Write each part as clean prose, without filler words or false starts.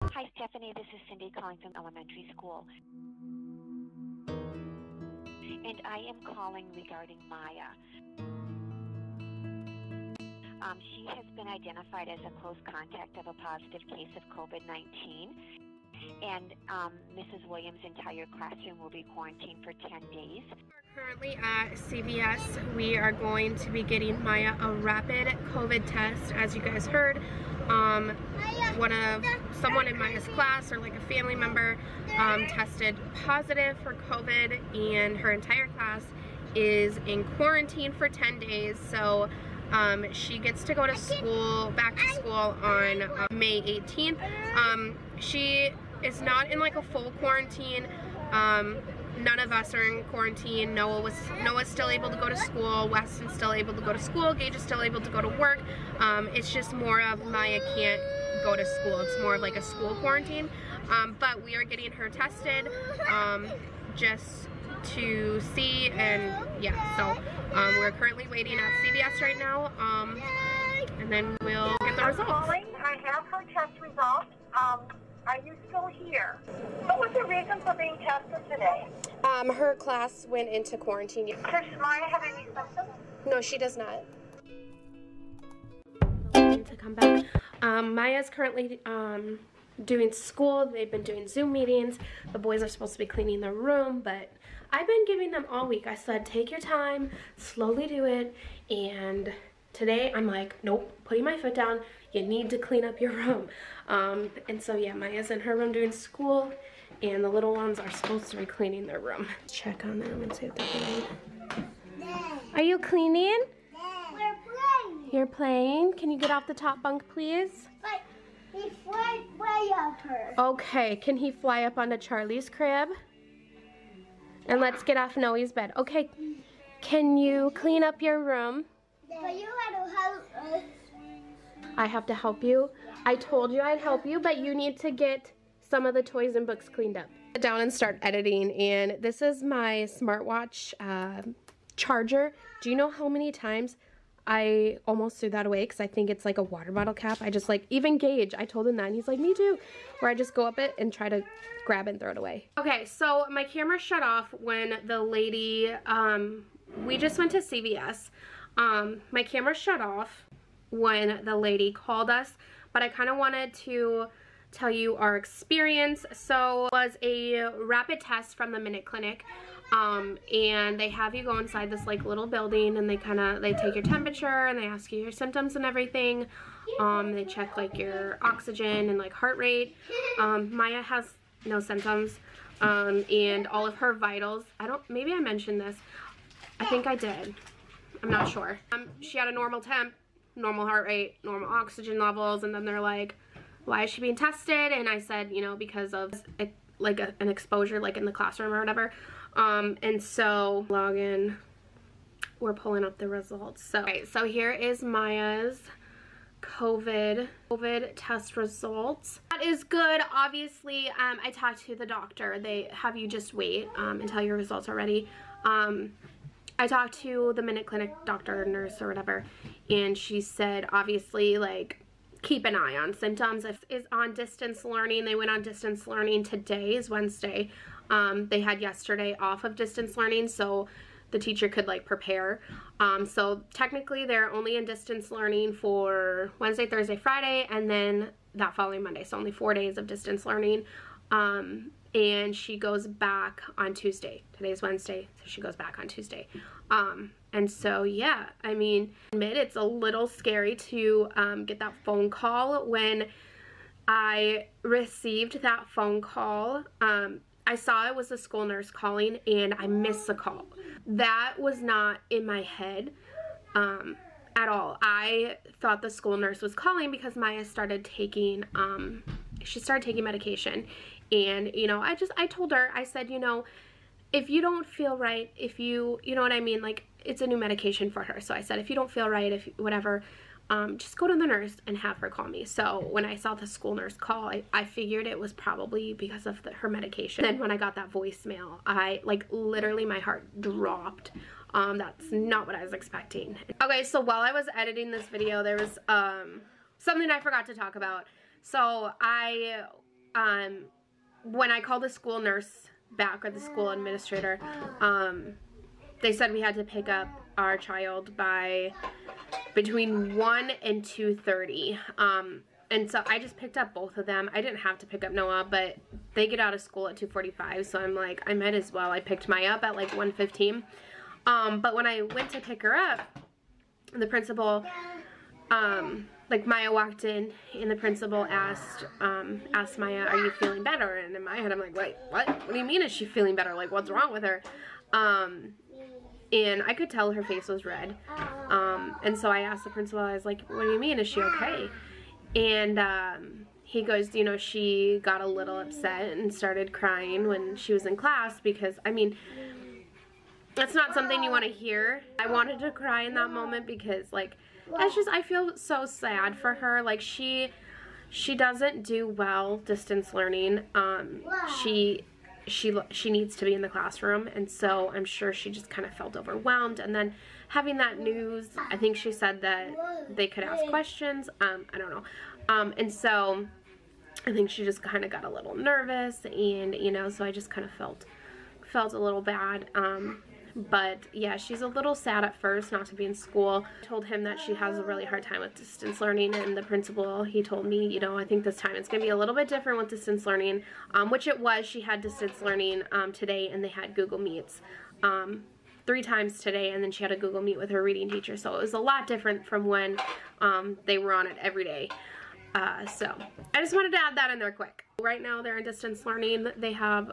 Hi, Stephanie. This is Cindy calling from elementary school. And I am calling regarding Maya. She has been identified as a close contact of a positive case of COVID-19. And Mrs. Williams' entire classroom will be quarantined for 10 days. We're currently at CVS. We are going to be getting Maya a rapid COVID test. As you guys heard, someone in Maya's class, or like a family member, tested positive for COVID, and her entire class is in quarantine for 10 days. So she gets to go to school, back to school on May 18th. She is not in like a full quarantine. None of us are in quarantine. Noah's still able to go to school. Weston's still able to go to school. Gage is still able to go to work. It's just more of Maya can't go to school. It's more of like a school quarantine. But we are getting her tested just to see, and yeah, so we're currently waiting at CVS right now, and then we'll get the results. I have her test results. Are you still here? What was the reason for being tested today? Her class went into quarantine. Does Maya have any symptoms? No, she does not. To come back. Maya's currently doing school. They've been doing Zoom meetings. The boys are supposed to be cleaning their room, but I've been giving them all week. I said, take your time, slowly do it, and today I'm like, nope, putting my foot down. You need to clean up your room. And so yeah, Maya's in her room doing school, and the little ones are supposed to be cleaning their room. Check on them and see if they're cleaning. Are you cleaning? We're playing. You're playing? Can you get off the top bunk, please? But he flies way up her. Okay, can he fly up onto Charlie's crib? And let's get off Noe's bed. Okay, can you clean up your room? But you had to help us. I have to help you? I told you I'd help you, but you need to get some of the toys and books cleaned up. Sit down and start editing, and this is my smartwatch charger. Do you know how many times I almost threw that away because I think it's like a water bottle cap? I just like, even Gage, I told him that, and he's like, me too. Where I just go up it and try to grab it and throw it away. Okay, so my camera shut off when the lady, we just went to CVS. My camera shut off when the lady called us, but I kind of wanted to tell you our experience. So it was a rapid test from the Minute Clinic, and they have you go inside this like little building, and they take your temperature, and they ask you your symptoms and everything. They check like your oxygen and like heart rate. Maya has no symptoms, and all of her vitals, maybe I mentioned this, I think I did, I'm not sure. She had a normal temp, normal heart rate, normal oxygen levels, and then they're like, why is she being tested? And I said, you know, because of like an exposure like in the classroom or whatever. And so log in, we're pulling up the results. So, okay, so here is Maya's COVID test results. That is good. Obviously, I talked to the doctor. They have you just wait until your results are ready. I talked to the Minute Clinic doctor, nurse, or whatever, and she said, obviously, like, keep an eye on symptoms. If is on distance learning, they went on distance learning. Today is Wednesday. They had yesterday off of distance learning, so the teacher could, like, prepare. So technically, they're only in distance learning for Wednesday, Thursday, Friday, and then that following Monday. So only 4 days of distance learning. And she goes back on Tuesday. Today's Wednesday, so she goes back on Tuesday. And so, yeah, I mean, admit it's a little scary to get that phone call. When I received that phone call, I saw it was the school nurse calling, and I missed the call. That was not in my head at all. I thought the school nurse was calling because Maya started taking, she started taking medication. And, you know, I told her, I said, you know, if you don't feel right, if you know what I mean, like, it's a new medication for her. So I said, if you don't feel right, if whatever, just go to the nurse and have her call me. So when I saw the school nurse call, I figured it was probably because of her medication. Then when I got that voicemail, like, literally my heart dropped. That's not what I was expecting. Okay, so while I was editing this video, there was something I forgot to talk about. So I when I called the school nurse back, or the school administrator, they said we had to pick up our child by between 1 and 2:30. And so I just picked up both of them. I didn't have to pick up Noah, but they get out of school at 2:45, so I'm like, I might as well. I picked Maya up at like 1:15. But when I went to pick her up, the principal, like Maya walked in, and the principal asked Maya, "Are you feeling better?" And in my head, I'm like, wait, what? What do you mean is she feeling better? Like, what's wrong with her? And I could tell her face was red. And so I asked the principal, I was like, what do you mean? Is she okay? And he goes, you know, she got a little upset and started crying when she was in class because, I mean, that's not something you want to hear. I wanted to cry in that moment because, like, that's just, I feel so sad for her. Like, she doesn't do well distance learning. She needs to be in the classroom, and so I'm sure she just kind of felt overwhelmed. And then having that news, I think she said that they could ask questions. I don't know. And so I think she just kind of got a little nervous, and, you know, so I just kind of felt a little bad. But yeah, she's a little sad at first not to be in school. I told him that she has a really hard time with distance learning, and the principal, he told me, you know, I think this time it's going to be a little bit different with distance learning, which it was. She had distance learning today, and they had Google Meets 3 times today, and then she had a Google Meet with her reading teacher, so it was a lot different from when they were on it every day. So I just wanted to add that in there quick. Right now they're in distance learning. They have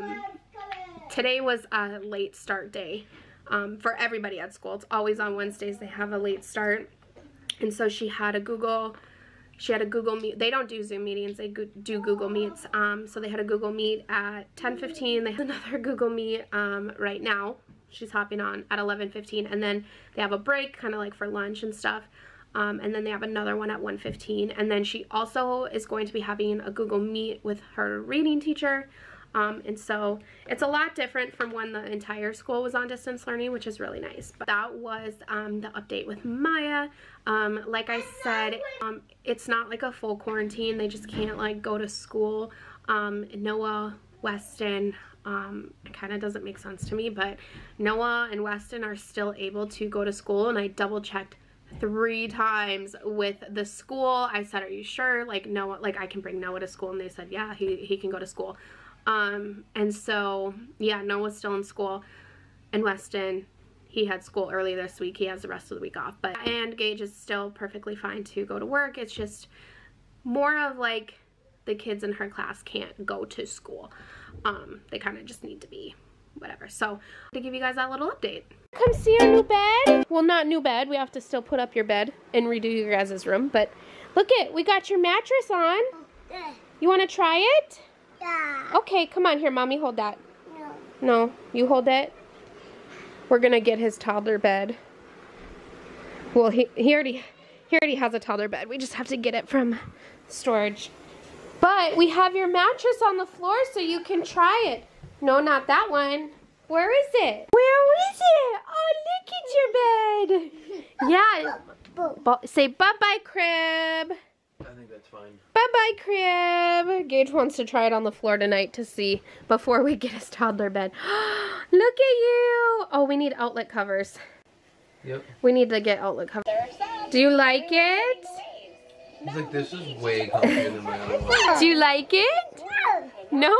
today was a late start day for everybody at school. It's always on Wednesdays they have a late start, and so she had a Google Meet. They don't do Zoom meetings, they do Google Meets. So they had a Google Meet at 10:15. They have another Google Meet right now. She's hopping on at 11:15, and then they have a break kind of like for lunch and stuff. And then they have another one at 1:15, and then she also is going to be having a Google Meet with her reading teacher. And so it's a lot different from when the entire school was on distance learning, which is really nice. But that was the update with Maya. Like I said, it's not like a full quarantine. They just can't like go to school. Noah, Weston, it kind of doesn't make sense to me, but Noah and Weston are still able to go to school, and I double checked 3 times with the school. I said, are you sure? Like, Noah, like I can bring Noah to school, and they said, yeah, he can go to school. And so, yeah, Noah's still in school, and Weston, he had school early this week. He has the rest of the week off, and Gage is still perfectly fine to go to work. It's just more of like the kids in her class can't go to school. They kind of just need to be whatever. So to give you guys that little update. Come see our new bed. Well, not new bed. We have to still put up your bed and redo your guys' room, but look it, we got your mattress on. You want to try it? Yeah. Okay, come on here, mommy, hold that. No. No, you hold it. We're gonna get his toddler bed. Well, he already has a toddler bed. We just have to get it from storage. But we have your mattress on the floor so you can try it. No, not that one. Where is it? Where is it? Oh, look at your bed. Yeah. Say bye-bye, crib. I think that's fine. Bye-bye, crib. Gage wants to try it on the floor tonight to see before we get his toddler bed. Look at you. Oh, we need outlet covers. Yep. We need to get outlet covers. Do you like it? He's like, this is way comfier than my other one. Do you like it? No?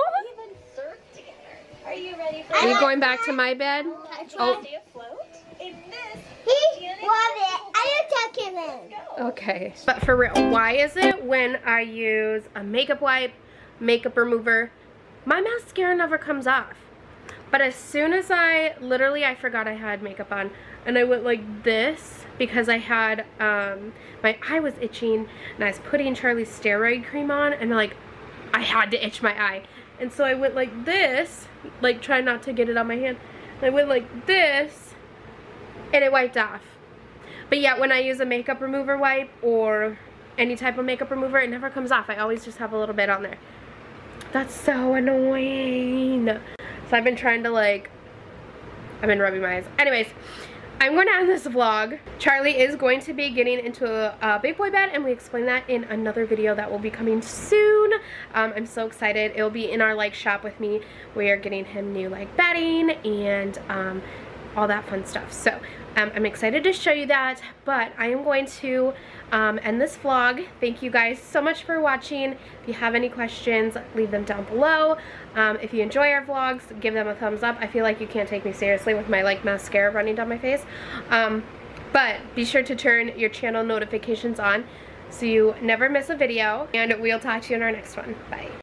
Are you ready for Are you going back to my bed? Oh. stay afloat? In this, He love it. I don't tuck him in. Okay. But for real, why is it when I use a makeup wipe, makeup remover, my mascara never comes off? But as soon as I forgot I had makeup on, and I went like this because I had, my eye was itching, and I was putting Charlie's steroid cream on, and like, I had to itch my eye. And so I went like this, like trying not to get it on my hand. And I went like this, and it wiped off. But yet when I use a makeup remover wipe or any type of makeup remover, it never comes off. I always just have a little bit on there. That's so annoying. So I've been trying to like, I've been rubbing my eyes. Anyways, I'm going to end this vlog. Charlie is going to be getting into a big boy bed, and we explain that in another video that will be coming soon. I'm so excited. It'll be in our like shop with me. We are getting him new like bedding and all that fun stuff. So I'm excited to show you that, but I am going to end this vlog. Thank you guys so much for watching. If you have any questions, leave them down below. If you enjoy our vlogs, give them a thumbs up. I feel like you can't take me seriously with my like mascara running down my face. But be sure to turn your channel notifications on so you never miss a video, and we'll talk to you in our next one. Bye.